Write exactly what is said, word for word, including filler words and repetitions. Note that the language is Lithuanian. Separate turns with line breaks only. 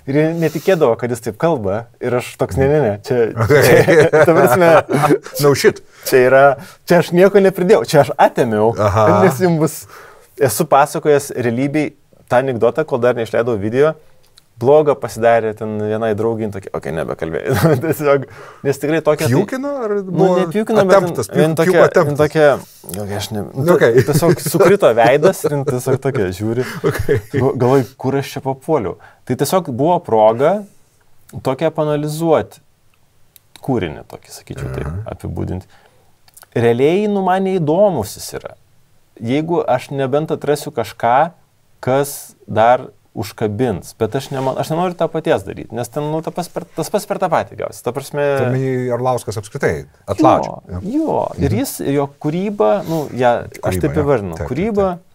Ir jie netikėdavo, kad jis taip kalba. Ir aš toks, ne, ne, ne, čia... čia ta prasme,
no shit.
Čia yra... Čia aš nieko nepridėjau, čia aš atėmiau. Aha. Nes jums bus... Esu pasakojęs realybėj tą anekdotą, kol dar neišleidau video. Blogą pasidarė ten vienai draugin, tokia, okei, okay, nebekalbėjau. Tiesiog, nes tikrai tokia...
Piukino ar...
Nu, ne piukino, bet vien tokia... Vien tokia okay, aš ne... Okay. Tiesiog sukrito veidas ir tiesiog tokia, žiūri. Okay. Galvoju, kur aš čia papuoliau. Tai tiesiog buvo proga tokia panalizuoti kūrinį, tokį, sakyčiau, uh-huh. taip apibūdinti. Realiai, nu, man neįdomus jis yra. Jeigu aš nebent atrasiu kažką, kas dar... užkabins, bet aš, neman, aš nenoriu tą paties daryti, nes ten, nu, ta pas per, tas pas per tą patį gausi. Ta prasme...
Tame Arlauskas apskritai atlaudžia.
Jo, jo. Ir jis, jo kūryba, nu, ja, kūryba, aš taip įvardinu, kūryba,